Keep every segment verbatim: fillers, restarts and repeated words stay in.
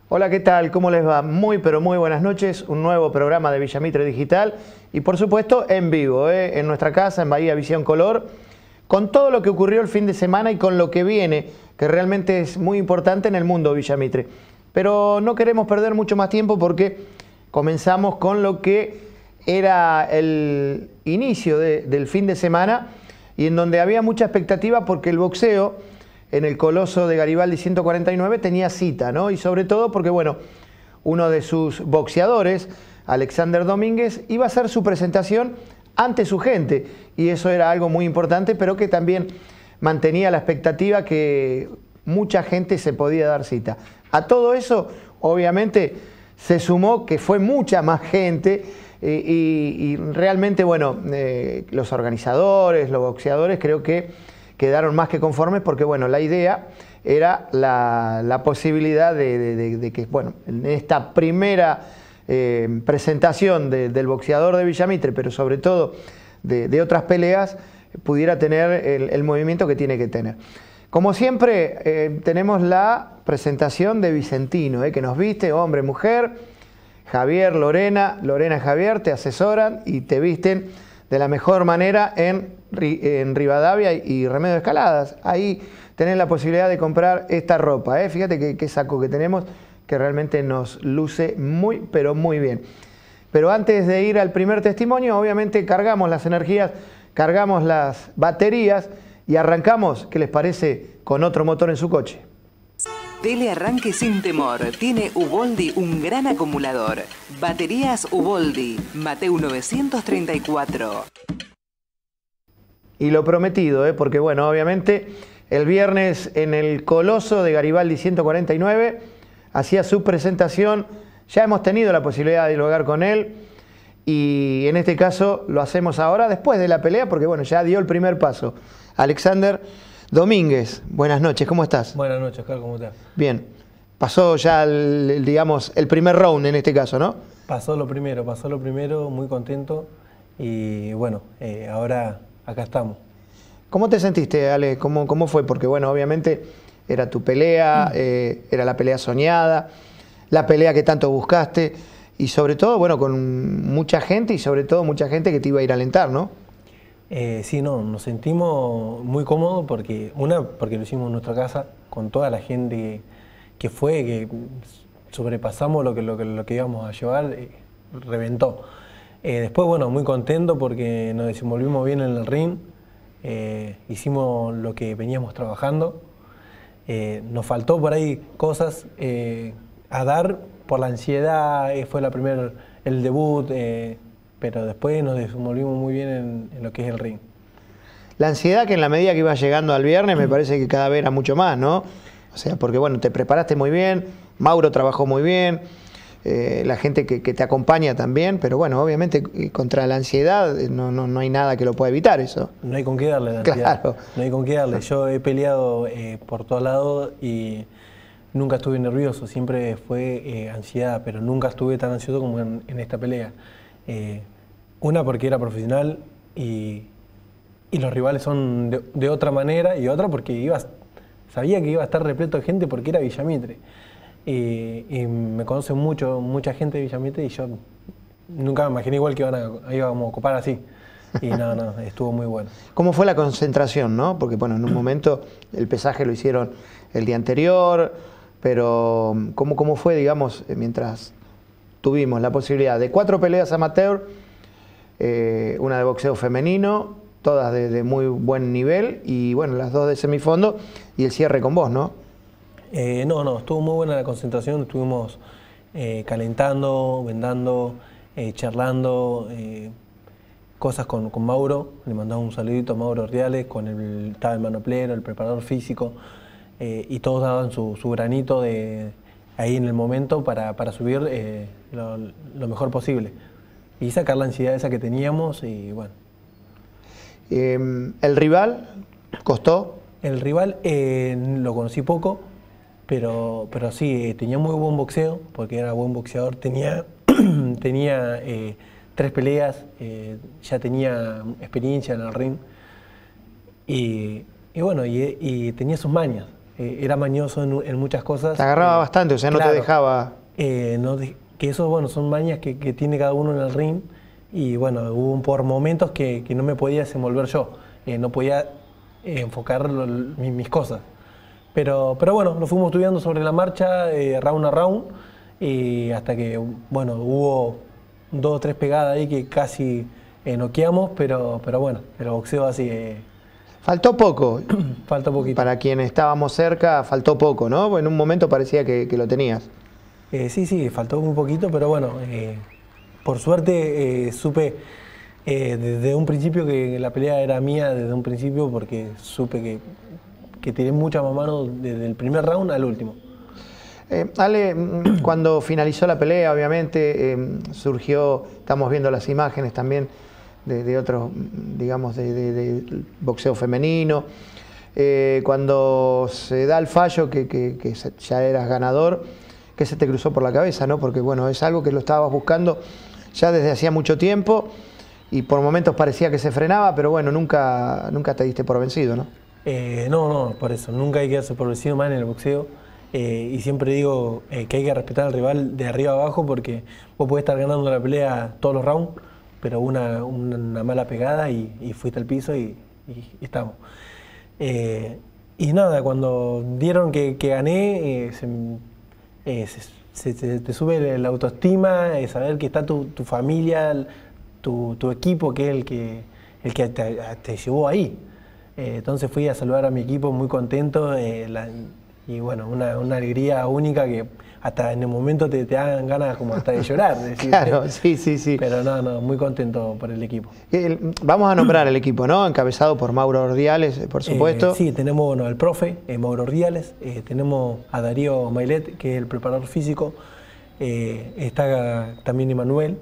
Hola, ¿qué tal? ¿Cómo les va? Muy, pero muy buenas noches. Un nuevo programa de Villa Mitre Digital y, por supuesto, en vivo, ¿eh? en nuestra casa, en Bahía Visión Color, con todo lo que ocurrió el fin de semana y con lo que viene, que realmente es muy importante en el mundo Villa Mitre. Pero no queremos perder mucho más tiempo porque comenzamos con lo que era el inicio de, del fin de semana y en donde había mucha expectativa porque el boxeo en el Coloso de Garibaldi ciento cuarenta y nueve tenía cita, ¿no? Y sobre todo porque, bueno, uno de sus boxeadores, Alexander Domínguez, iba a hacer su presentación ante su gente, y eso era algo muy importante, pero que también mantenía la expectativa que mucha gente se podía dar cita. A todo eso, obviamente, se sumó que fue mucha más gente, eh, y, y realmente, bueno, eh, los organizadores, los boxeadores, creo que quedaron más que conformes porque, bueno, la idea era la, la posibilidad de, de, de, de que, bueno, en esta primera eh, presentación de, del boxeador de Villa Mitre, pero sobre todo de, de otras peleas, pudiera tener el, el movimiento que tiene que tener. Como siempre, eh, tenemos la presentación de Vicentino, eh, que nos viste, hombre, mujer, Javier, Lorena, Lorena, Javier, te asesoran y te visten de la mejor manera en en Rivadavia y Remedio Escaladas. Ahí tenés la posibilidad de comprar esta ropa, ¿eh? Fíjate qué, qué saco que tenemos, que realmente nos luce muy, pero muy bien. Pero antes de ir al primer testimonio, obviamente cargamos las energías, cargamos las baterías y arrancamos, ¿qué les parece?, con otro motor en su coche. Dele arranque sin temor. Tiene Uboldi un gran acumulador. Baterías Uboldi, Mateu novecientos treinta y cuatro. Y lo prometido, ¿eh? Porque, bueno, obviamente el viernes en el Coloso de Garibaldi ciento cuarenta y nueve hacía su presentación. Ya hemos tenido la posibilidad de dialogar con él y en este caso lo hacemos ahora después de la pelea porque, bueno, ya dio el primer paso. Alexander Domínguez, buenas noches, ¿cómo estás? Buenas noches, Carlos, ¿cómo estás? Bien, pasó ya, el, digamos, el primer round en este caso, ¿no? Pasó lo primero, pasó lo primero, muy contento y bueno, eh, ahora acá estamos. ¿Cómo te sentiste, Ale? ¿Cómo, cómo fue? Porque, bueno, obviamente era tu pelea, eh, era la pelea soñada, la pelea que tanto buscaste y sobre todo, bueno, con mucha gente y sobre todo mucha gente que te iba a ir a alentar, ¿no? Eh, sí, no, nos sentimos muy cómodos porque, una, porque lo hicimos en nuestra casa, con toda la gente que fue, que sobrepasamos lo que, lo que, lo que íbamos a llevar, eh, reventó. Eh, después, bueno, muy contento porque nos desenvolvimos bien en el ring, eh, hicimos lo que veníamos trabajando, eh, nos faltó por ahí cosas eh, a dar por la ansiedad, eh, fue la primer, el debut, eh, pero después nos desenvolvimos muy bien en, en lo que es el ring. La ansiedad que en la medida que ibas llegando al viernes me parece que cada vez era mucho más, ¿no? O sea, porque bueno, te preparaste muy bien, Mauro trabajó muy bien, eh, la gente que, que te acompaña también, pero bueno, obviamente contra la ansiedad no, no, no hay nada que lo pueda evitar eso. No hay con qué darle la ansiedad. Claro. No hay con qué darle. Yo he peleado eh, por todos lados y nunca estuve nervioso, siempre fue eh, ansiedad, pero nunca estuve tan ansioso como en, en esta pelea. Eh, una porque era profesional y, y los rivales son de, de otra manera, y otra porque ibas, sabía que iba a estar repleto de gente porque era Villa Mitre. Y, y me conocen mucho, mucha gente de Villa Mitre y yo nunca me imaginé igual que iban a, íbamos a ocupar así. Y no, no, estuvo muy bueno. ¿Cómo fue la concentración, no? Porque bueno, en un momento el pesaje lo hicieron el día anterior, pero ¿cómo, cómo fue, digamos, mientras tuvimos la posibilidad de cuatro peleas amateur, eh, una de boxeo femenino, todas de, de muy buen nivel, y bueno, las dos de semifondo, y el cierre con vos, ¿no? Eh, no, no, estuvo muy buena la concentración, estuvimos eh, calentando, vendando, eh, charlando, eh, cosas con, con Mauro, le mandamos un saludito a Mauro Ordiales, con el, estaba el manoplero, el preparador físico, eh, y todos daban su, su granito de ahí en el momento para, para subir eh, lo, lo mejor posible y sacar la ansiedad esa que teníamos y bueno. Eh, ¿El rival costó? El rival eh, lo conocí poco, pero, pero sí, eh, tenía muy buen boxeo, porque era buen boxeador, tenía, tenía eh, tres peleas, eh, ya tenía experiencia en el ring y, y bueno, y, y tenía sus mañas. eh, era mañoso en, en muchas cosas. Te agarraba eh, bastante, o sea, claro, no te dejaba... Eh, no de, que eso, bueno, son mañas que, que tiene cada uno en el ring. Y bueno, hubo por momentos que, que no me podía desenvolver yo. Eh, no podía eh, enfocar lo, mis, mis cosas. Pero, pero bueno, lo fuimos estudiando sobre la marcha, eh, round a round, y hasta que, bueno, hubo dos o tres pegadas ahí que casi eh, noqueamos, pero, pero bueno, el boxeo así... Eh, faltó poco. falta poquito. Para quienes estábamos cerca, faltó poco, ¿no? En un momento parecía que, que lo tenías. Eh, sí, sí, faltó un poquito, pero bueno, eh, por suerte eh, supe eh, desde un principio que la pelea era mía, desde un principio, porque supe que, que tiré muchas más manos desde el primer round al último. Eh, Ale, cuando finalizó la pelea, obviamente, eh, surgió, estamos viendo las imágenes también de, de otros, digamos, de, de, de boxeo femenino. Eh, cuando se da el fallo que, que, que ya eras ganador, ¿qué se te cruzó por la cabeza, no? Porque bueno, es algo que lo estabas buscando ya desde hacía mucho tiempo y por momentos parecía que se frenaba, pero bueno, nunca, nunca te diste por vencido, ¿no? Eh, no, no, por eso, nunca hay que darse por vencido más en el boxeo. Eh, y siempre digo eh, que hay que respetar al rival de arriba a abajo, porque vos podés estar ganando la pelea todos los rounds, pero una, una mala pegada y, y fuiste al piso y, y, y estamos. Eh, y nada, cuando dieron que, que gané, eh, se, eh, se, se, se te sube la autoestima, eh, saber que está tu, tu familia, tu, tu equipo, que es el que, el que te, te llevó ahí. Eh, entonces fui a saludar a mi equipo muy contento. Eh, la, Y bueno, una, una alegría única que hasta en el momento te, te dan ganas como hasta de llorar. Decir, claro, sí, sí, sí. Pero no, no, muy contento por el equipo. El, vamos a nombrar el equipo, ¿no? Encabezado por Mauro Ordiales, por supuesto. Eh, sí, tenemos bueno, al profe, eh, Mauro Ordiales, eh, tenemos a Darío Mailet, que es el preparador físico, eh, está también Emanuel,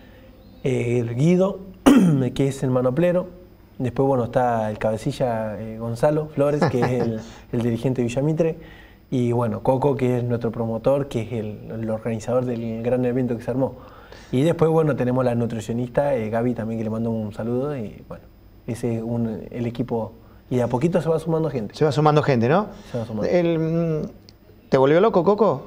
eh, el Guido, que es el manoplero. Después, bueno, está el cabecilla eh, Gonzalo Flores, que es el, el dirigente de Villamitre. Y bueno, Coco, que es nuestro promotor, que es el, el organizador del gran evento que se armó. Y después, bueno, tenemos la nutricionista, eh, Gaby, también, que le mando un saludo. Y bueno, ese es un, el equipo. Y de a poquito se va sumando gente. Se va sumando gente, ¿no? Se va sumando. El, ¿Te volvió loco, Coco?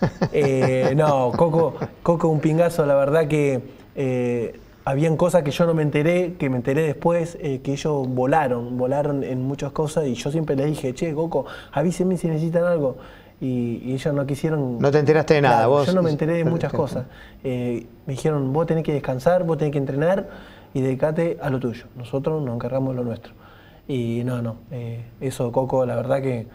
eh, no, Coco, Coco un pingazo, la verdad que... Eh, habían cosas que yo no me enteré, que me enteré después, eh, que ellos volaron, volaron en muchas cosas y yo siempre les dije, che, Coco, avísenme si necesitan algo. Y, y ellos no quisieron... No te enteraste de nada, claro, vos... Yo no me enteré de muchas cosas. Eh, me dijeron, vos tenés que descansar, vos tenés que entrenar y dedicate a lo tuyo. Nosotros nos encargamos de lo nuestro. Y no, no, eh, eso, Coco, la verdad que,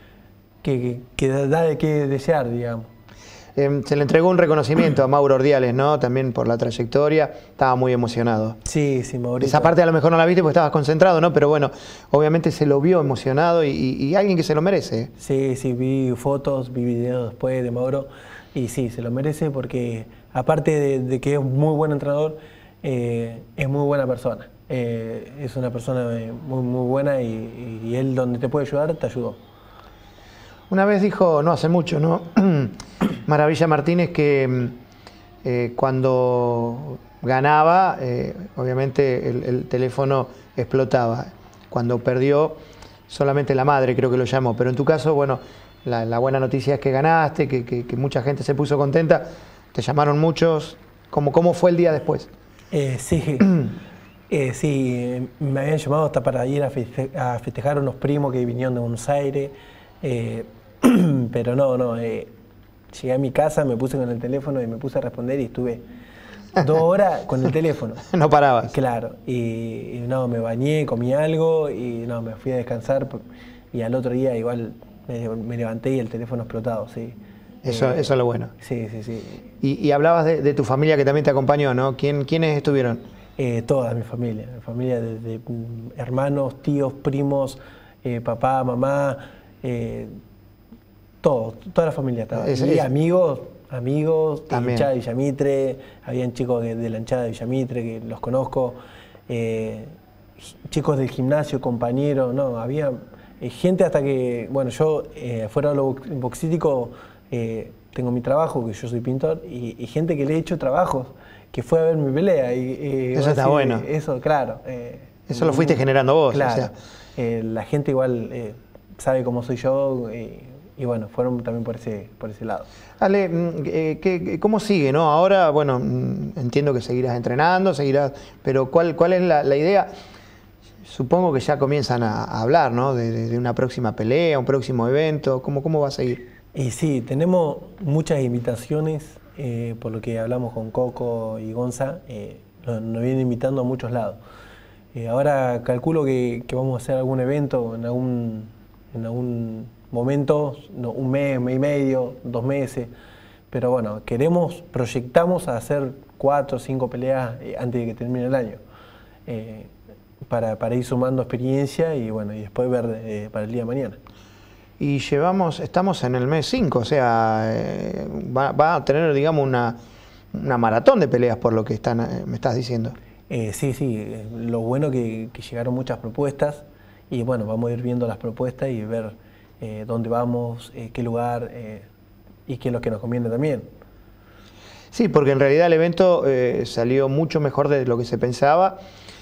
que, que, que da de qué desear, digamos. Eh, se le entregó un reconocimiento a Mauro Ordiales, ¿no? También por la trayectoria. Estaba muy emocionado. Sí, sí, Mauricio. Esa parte a lo mejor no la viste porque estabas concentrado, ¿no? Pero bueno, obviamente se lo vio emocionado y, y, y alguien que se lo merece. Sí, sí, vi fotos, vi videos después de Mauro y sí, se lo merece porque aparte de, de que es muy buen entrenador, eh, es muy buena persona. Eh, es una persona muy, muy buena y, y él donde te puede ayudar, te ayudó. Una vez dijo, no hace mucho, ¿no? Maravilla Martínez, que eh, cuando ganaba, eh, obviamente el, el teléfono explotaba. Cuando perdió, solamente la madre creo que lo llamó. Pero en tu caso, bueno, la, la buena noticia es que ganaste, que, que, que mucha gente se puso contenta. Te llamaron muchos. ¿Cómo, cómo fue el día después? Eh, sí, eh, sí, me habían llamado hasta para ir a, feste a festejar unos primos que vinieron de Buenos Aires. Eh, pero no, no. Eh, Llegué a mi casa, me puse con el teléfono y me puse a responder y estuve dos horas con el teléfono. No parabas. Claro. Y, y no, me bañé, comí algo y no, me fui a descansar. Y al otro día igual me, me levanté y el teléfono explotado, sí. Eso, eh, eso es lo bueno. Sí, sí, sí. Y, y hablabas de, de tu familia que también te acompañó, ¿no? ¿Quién, ¿Quiénes estuvieron? Eh, toda mi familia. Mi familia de, de hermanos, tíos, primos, eh, papá, mamá... Eh, Todo, toda la familia estaba. Es, y es, amigos, amigos, de también. hinchada de Villamitre, habían chicos de, de la hinchada de Villamitre que los conozco, eh, chicos del gimnasio, compañeros, no, había eh, gente hasta que, bueno, yo eh, fuera de lo boxístico eh, tengo mi trabajo, que yo soy pintor, y, y gente que le he hecho trabajos, que fue a ver mi pelea. Y, eh, eso está decir, bueno. Eso, claro. Eh, eso lo fuiste generando vos. Claro. O sea. eh, la gente igual... Eh, sabe cómo soy yo y, y bueno, fueron también por ese, por ese lado. Ale, eh, ¿qué, ¿cómo sigue, no? Ahora, bueno, entiendo que seguirás entrenando, seguirás, pero ¿cuál, cuál es la, la idea? Supongo que ya comienzan a, a hablar, ¿no? De, de, de una próxima pelea, un próximo evento, ¿cómo, cómo va a seguir? Y sí, tenemos muchas invitaciones, eh, por lo que hablamos con Coco y Gonza, eh, nos, nos vienen invitando a muchos lados. Eh, ahora calculo que, que vamos a hacer algún evento en algún, en algún momento, no, un mes, mes y medio, dos meses, pero bueno, queremos, proyectamos a hacer cuatro o cinco peleas eh, antes de que termine el año, eh, para, para ir sumando experiencia y bueno, y después ver eh, para el día de mañana. Y llevamos, estamos en el mes cinco, o sea, eh, va, va a tener, digamos, una, una maratón de peleas por lo que están, eh, me estás diciendo. Eh, sí, sí, lo bueno que, que llegaron muchas propuestas y bueno, vamos a ir viendo las propuestas y ver eh, dónde vamos, eh, qué lugar eh, y qué es lo que nos conviene también. Sí, porque en realidad el evento eh, salió mucho mejor de lo que se pensaba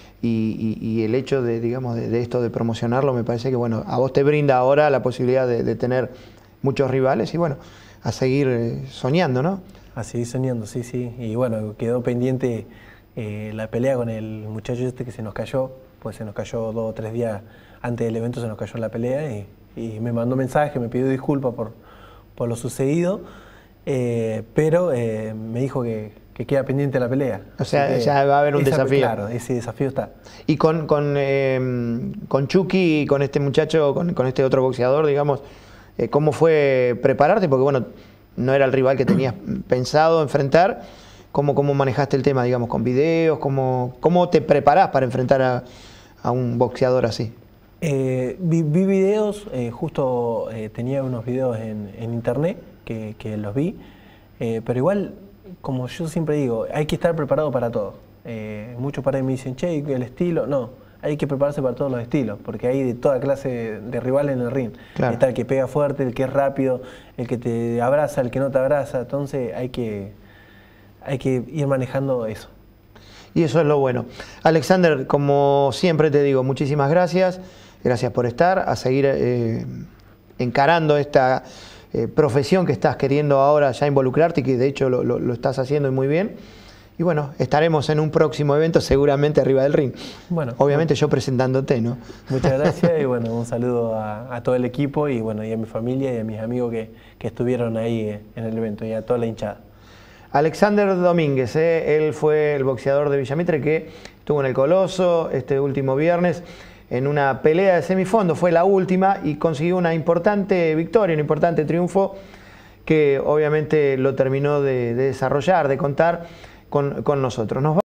y, y, y el hecho de, digamos, de, de esto de promocionarlo me parece que bueno, a vos te brinda ahora la posibilidad de, de tener muchos rivales y bueno, a seguir eh, soñando, ¿no? A seguir soñando, sí, sí. Y bueno, quedó pendiente eh, la pelea con el muchacho este que se nos cayó, pues se nos cayó dos o tres días antes del evento, se nos cayó la pelea y, y me mandó mensaje, me pidió disculpas por, por lo sucedido, eh, pero eh, me dijo que, que queda pendiente la pelea. O sea, ya va a haber un esa, desafío. Claro, ese desafío está. Y con, con, eh, con Chucky y con este muchacho, con, con este otro boxeador, digamos, eh, ¿cómo fue prepararte? Porque bueno, no era el rival que tenías pensado enfrentar. ¿Cómo, cómo manejaste el tema, digamos, con videos? ¿Cómo, cómo te preparás para enfrentar a, a un boxeador así? Eh, vi, vi videos, eh, justo eh, tenía unos videos en, en internet que, que los vi, eh, pero igual, como yo siempre digo, hay que estar preparado para todo. Eh, muchos padres me dicen, che, el estilo, no, hay que prepararse para todos los estilos, porque hay de toda clase de, de rivales en el ring. Claro. Está el que pega fuerte, el que es rápido, el que te abraza, el que no te abraza, entonces hay que, hay que ir manejando eso. Y eso es lo bueno. Alexander, como siempre te digo, muchísimas gracias. Gracias por estar, a seguir eh, encarando esta eh, profesión que estás queriendo ahora ya involucrarte y que de hecho lo, lo, lo estás haciendo muy bien. Y bueno, estaremos en un próximo evento seguramente arriba del ring. Bueno, obviamente bueno. Yo presentándote, ¿no? Muchas gracias y bueno, un saludo a, a todo el equipo y bueno, y a mi familia y a mis amigos que, que estuvieron ahí en el evento y a toda la hinchada. Alexander Domínguez, eh, él fue el boxeador de Villa Mitre que estuvo en el Coloso este último viernes en una pelea de semifondo, fue la última y consiguió una importante victoria, un importante triunfo que obviamente lo terminó de, de desarrollar, de contar con, con nosotros. Nos